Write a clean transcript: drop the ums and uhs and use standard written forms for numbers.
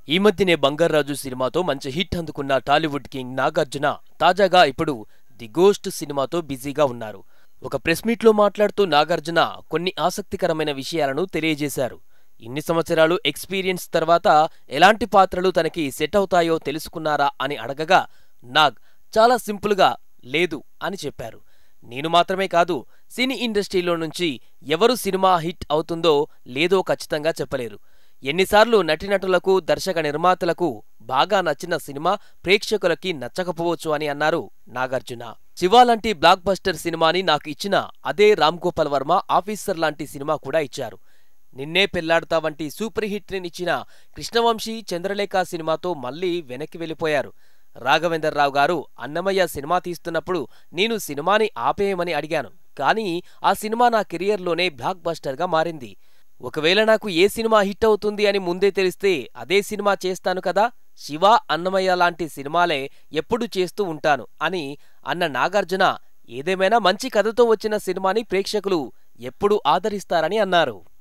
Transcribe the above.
ఈ మధ్యనే బంగారాజు సినిమాతో మంచి హిట్ అందుకున్న టాలీవుడ్ కింగ్ నాగార్జున తాజాగా ఇప్పుడు ది గోస్ట్ సినిమాతో బిజీగా ఉన్నారు. ఒక ప్రెస్ మీట్లో మాట్లాడుతూ నాగార్జున కొన్ని ఆసక్తికరమైన విషయాలను తెలియజేశారు. ఇన్ని సంవత్సరాలు ఎక్స్పీరియన్స్ తర్వాత ఎలాంటి పాత్రలు తనకి సెట్ అవుతాయో తెలుసుకున్నారా అని అడగగా నాగ్ చాలా సింపుల్గా లేదు అని చెప్పారు. నేను మాత్రమే కాదు, సినీ ఇండస్ట్రీలో నుంచి ఎవరు సినిమా హిట్ అవుతుందో లేదో ఖచ్చితంగా చెప్పలేరు. ఎన్నిసార్లు నటీనటులకు దర్శక నిర్మాతలకు బాగా నచ్చిన సినిమా ప్రేక్షకులకి నచ్చకపోవచ్చు అని అన్నారు నాగార్జున. శివ లాంటి బ్లాక్ బస్టర్ సినిమాని నాకు ఇచ్చిన అదే రామ్ గోపాల్ వర్మ ఆఫీసర్ లాంటి సినిమా కూడా ఇచ్చారు. నిన్నే పెళ్లాడతా వంటి సూపర్ హిట్ నిచ్చిన కృష్ణవంశీ, చంద్రలేఖ సినిమాతో మళ్లీ వెనక్కి వెళ్ళిపోయారు. రాఘవేందర్ రావు గారు అన్నమయ్య సినిమా తీస్తున్నప్పుడు నేను సినిమాని ఆపేయమని అడిగాను, కానీ ఆ సినిమా నా కెరియర్లోనే బ్లాక్ బస్టర్గా మారింది. ఒకవేళ నాకు ఏ సినిమా హిట్ అవుతుంది అని ముందే తెలిస్తే అదే సినిమా చేస్తాను కదా. శివ, అన్నమయ్య లాంటి సినిమాలే ఎప్పుడు చేస్తూ ఉంటాను అని అన్న నాగార్జున ఏదేమైనా మంచి కథతో వచ్చిన సినిమాని ప్రేక్షకులు ఎప్పుడూ ఆదరిస్తారని అన్నారు.